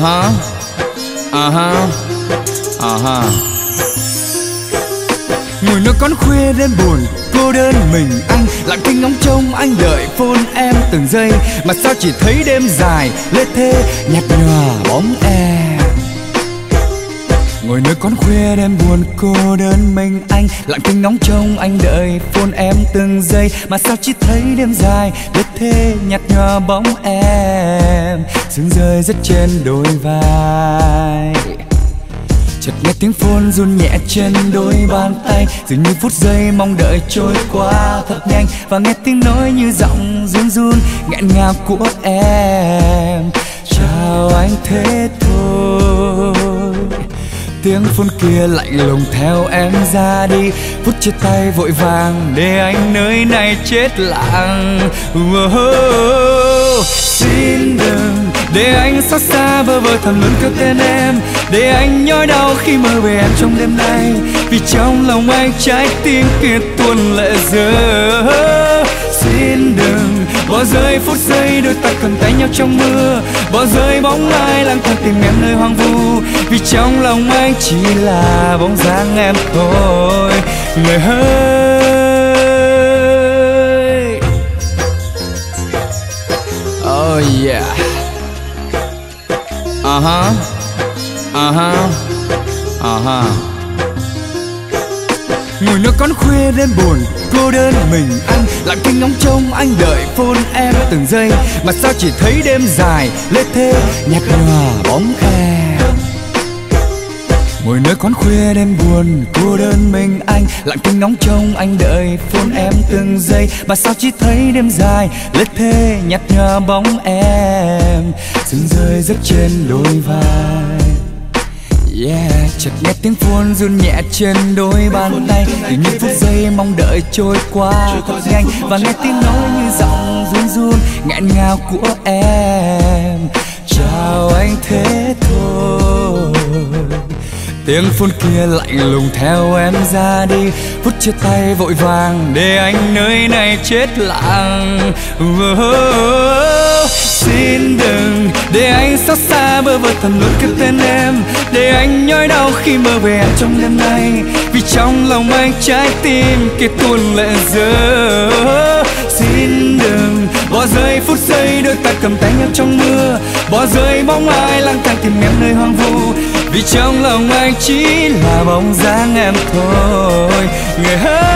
ha, ha, ha. Ngồi nơi quán khuya đêm buồn, cô đơn mình anh lặng thinh ngóng trông anh đợi phone em từng giây, mà sao chỉ thấy đêm dài lê thê nhạt nhòa bóng em. Ngồi nơi quán khuya đêm buồn, cô đơn mình anh lặng thinh ngóng trông anh đợi phone em từng giây, mà sao chỉ thấy đêm dài lê thê nhạt nhòa bóng em. Sương rơi rất trên đôi vai, chợt nghe tiếng phone run nhẹ trên đôi bàn tay, dường như phút giây mong đợi trôi qua thật nhanh, và nghe tiếng nói như giọng run run nghẹn ngào của em. Chào anh thế thôi, tiếng phone kia lạnh lùng theo em ra đi, phút chia tay vội vàng để anh nơi này chết lặng. Xin đừng để anh xót xa vơ vơ thầm luôn kêu tên em, để anh nhói đau khi mơ về em trong đêm nay, vì trong lòng anh trái tim kia tuôn lệ rơi. Xin đừng bỏ rơi phút giây đôi ta cầm tay nhau trong mưa, bỏ rơi bóng ai lang thang tìm em nơi hoang vu, vì trong lòng anh chỉ là bóng dáng em thôi, người ơi. Oh yeah. Ha, ha, ha. Ngồi nơi quán khuya đêm buồn, cô đơn mình anh lặng thinh ngóng trông anh đợi phone em từng giây, mà sao chỉ thấy đêm dài lê thê nhạt nhòa bóng em. Ngồi nơi quán khuya đêm buồn, cô đơn mình anh lặng thinh ngóng trông anh đợi phone em từng giây, mà sao chỉ thấy đêm dài lê thê nhạt nhòa bóng em. Sương rơi rất trên đôi vai, yeah. Chợt nghe tiếng phone run nhẹ trên đôi bàn tay, tự như phút giây mong đợi trôi qua thật nhanh, và nghe tiếng nói như giọng run run nghẹn ngào của em. Chào anh thế thôi, tiếng phone kia lạnh lùng theo em ra đi, phút chia tay vội vàng để anh nơi này chết lặng. Xin đừng để anh xót xa bơ vơ thầm luôn kêu tên em, để anh nhói đau khi mơ về em trong đêm nay, vì trong lòng anh trái tim kia tuôn lệ rơi. Xin đừng bỏ rơi phút giây đôi ta cầm tay nhau trong mưa, bỏ rơi bóng ai lang thang tìm em nơi hoang vu, vì trong lòng anh chỉ là bóng dáng em thôi, người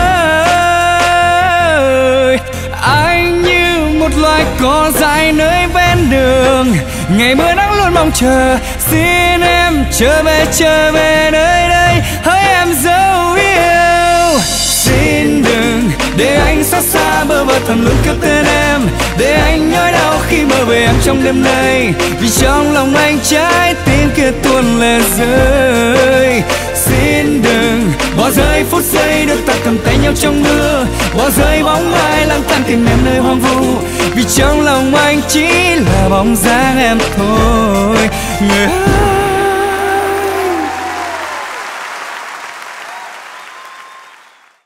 ơi. Anh như một loài cỏ dại nơi ven đường, ngày mưa nắng luôn mong chờ. Xin em trở về nơi đây, hỡi em dấu yêu. Xin đừng để anh xót xa bơ vơ thầm luôn kêu tên em, để anh nhói đau khi mơ về em trong đêm nay, vì trong lòng anh trái tim kia tuôn lệ rơi. Xin đừng bỏ rơi phút giây đôi ta cầm tay nhau trong mưa, bỏ rơi bóng ai lang thang tìm em nơi hoang vu, vì trong lòng anh chỉ là bóng dáng em thôi, người ơi.